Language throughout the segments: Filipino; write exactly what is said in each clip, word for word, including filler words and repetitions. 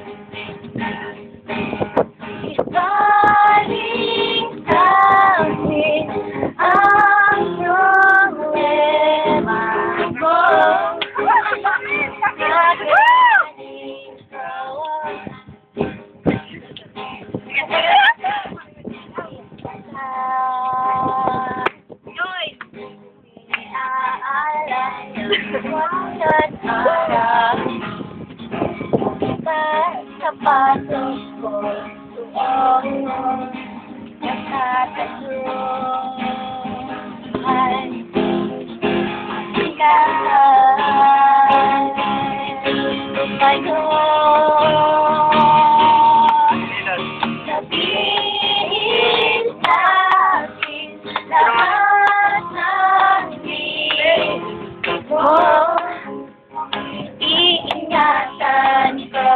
Ibaling sa'kin ang problema mo. Nagaling sawa. Sapatos ko, suot mo, nakatatuhan, ikaw, tumayo, sabihin sa'kin lahat ng gusto mo, iingatan ko.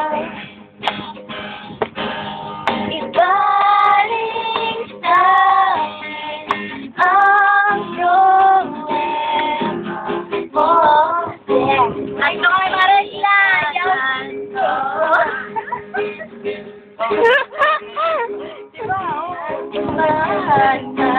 Ibaling sa'kin ang problema mo. Ay, ito kay Marasla! Ko. Diba? Sasamahan ka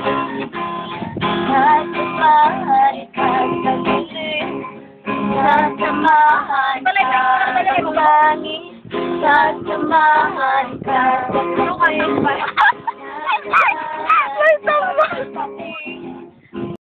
Sasamahan ka sa dilim. Sasamahan ka sa langit. Sasamahan ka sa